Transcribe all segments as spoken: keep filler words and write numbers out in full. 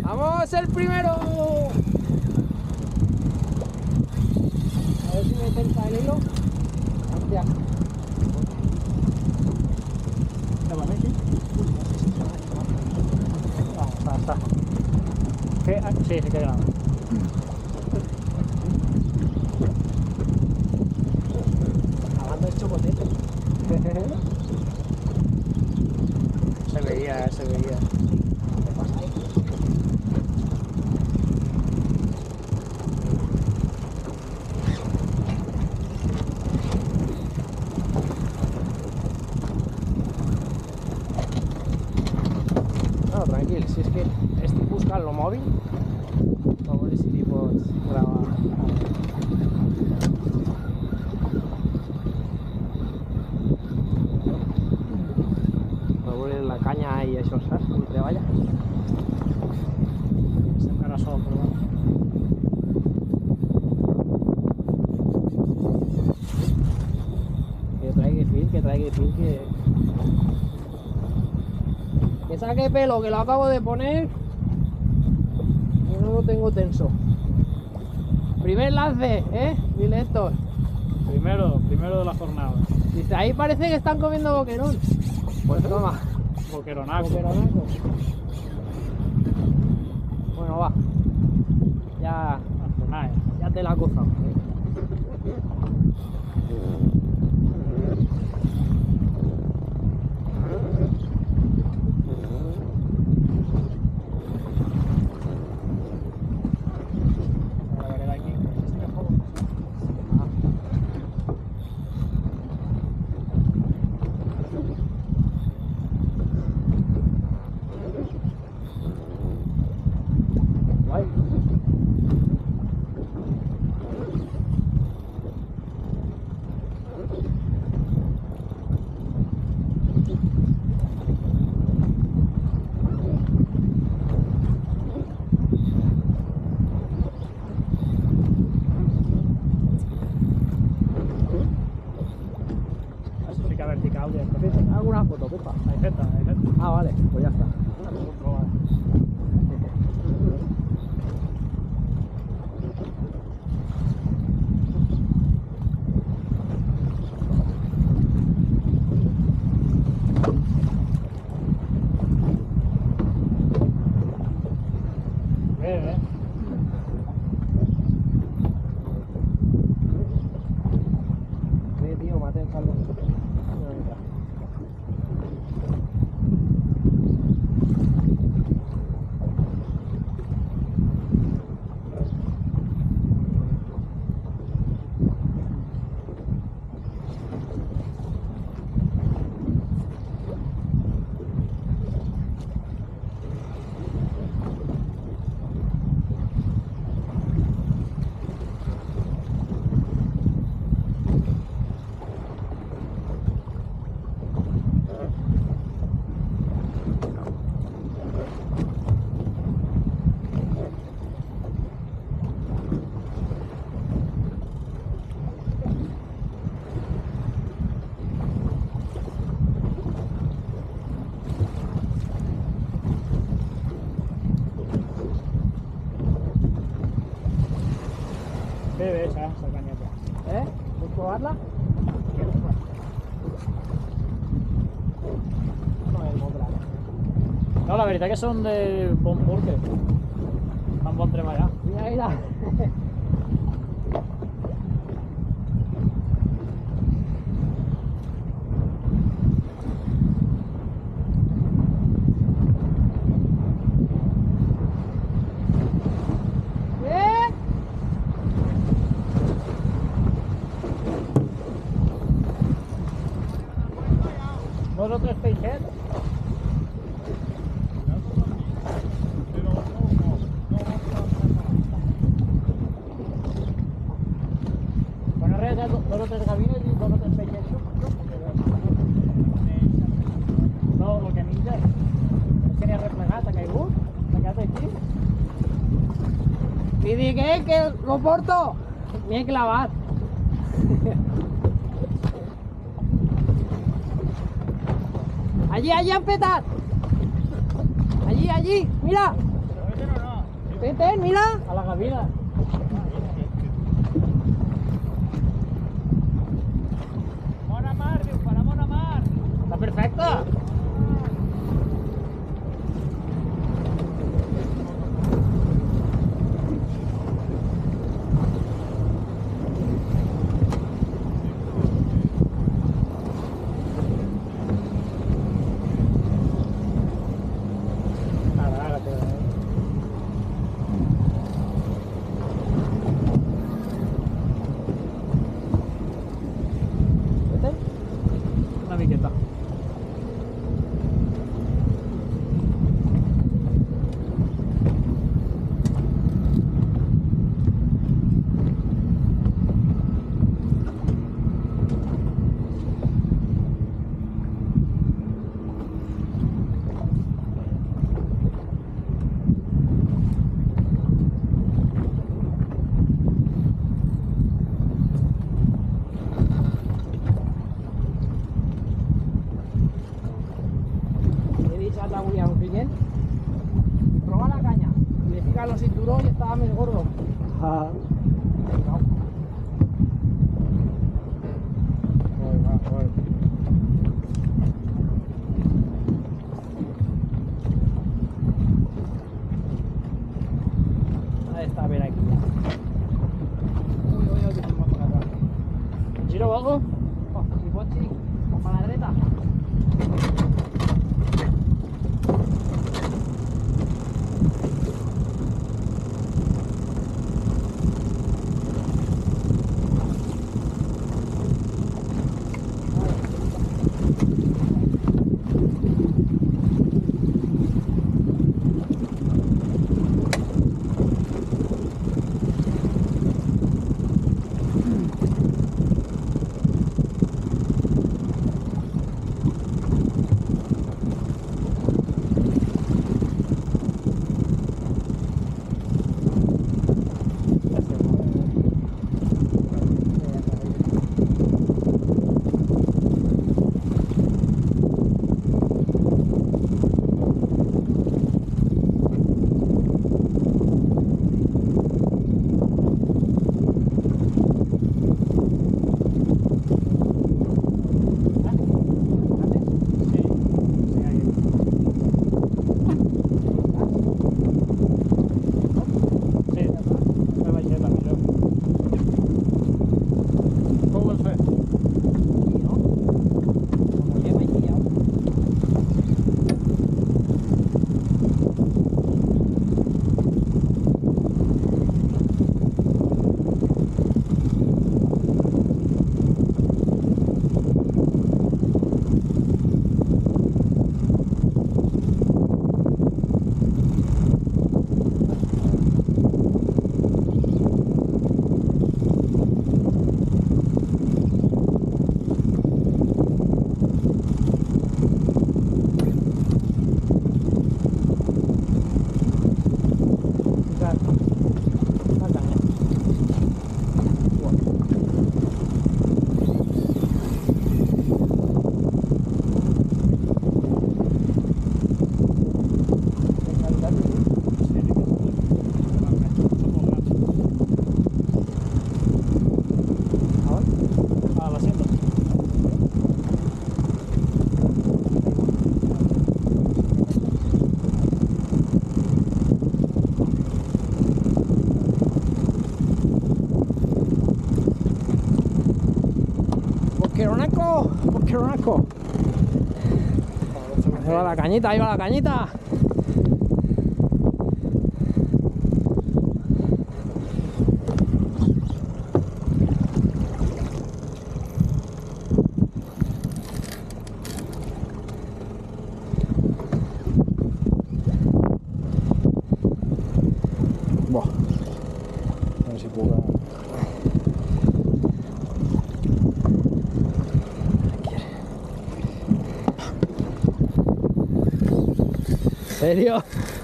¡Vamos, el primero! A ver si me tensa el hilo. Hostia. Está, está. ¿Qué? Ah, sí, sí que graba. Hablando de chocotete. Se veía, se veía. ¿Qué pasa ahí? No, tranquil, si és que estic buscant el mòbil a veure si li pots gravar. A veure la canya i això, saps? Com treballa. Se encara sol, però bueno. Que traiga fil, que traiga fil, que... Que saque pelo, que lo acabo de poner y no lo tengo tenso. Primer lance, ¿eh? Dile esto. Primero, primero de la jornada. Dice, ahí parece que están comiendo boquerón. Pues toma, Boqueronaco. boqueronaco. Bueno, va. Ya, Pues nada, ya te la he gozado. la variedad aquí. Este mejor. Guay. Clasifica vertical ya. ¿Alguna foto, Pepa? Hay feta, hay feta. Ah, vale, pues ya está. Controlada. Bien, ¿eh? Sí, tío, maté el salvo. Bebe esa, esa cañeta. ¿Eh? ¿Puedes probarla? No es molt gran. No, la veritat que són de bon porte. Fan bon treballar. Mira, mira. ¿Eh? Dos o tres peixets. Bueno, res, dos, dos o tres gavines i dos o tres peixets. No, el que menja és que n'hi ha replegat, ha caigut, s'ha quedat aquí. Y dije que lo porto. Bien clavat. Allí, allí han petado. Allí, allí, mira. Però ese no, no. Vete, mira. A la cabina. Bona mar, diu, para bona mar. Està perfecte. Una miqueta. Avui a un client i prova la canya i le fica los cinturons i estava més gordo. Ah. Ha d'estar ben aquí ja. Ui, ui, ui, que se'n va per atrás. Giro o algo? Oh, si pots, sí. Cap a la dreta. ¡Boqueronaco! ¡Boqueronaco! Ahí va la cañita, ahí va la cañita. Buah. A ver si puedo. ¿En serio?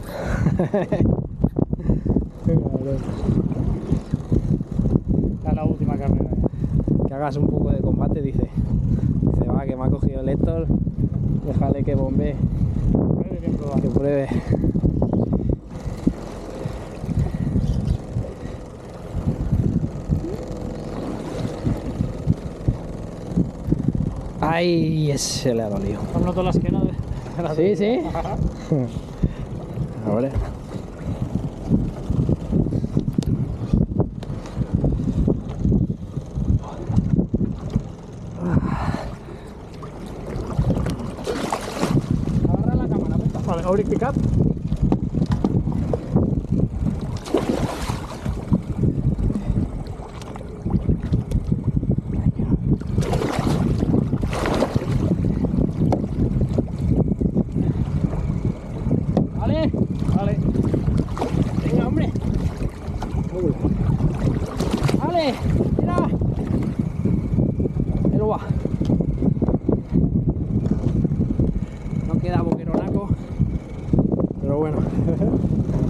Es la última carrera. Que hagas un poco de combate, dice. Dice, va, que me ha cogido el Héctor. Déjale que bombee. Pruebe, bien probado. Que pruebe. Ay, ese le ha dolido. ¿Has notado la esquina de, de la Sí, sí. Ahora. Agarra la cámara, venga. Vale, Auric Pickup. Vale, Vale. venga, hombre. Vale, mira. Pero va. No queda boqueronaco. Pero bueno.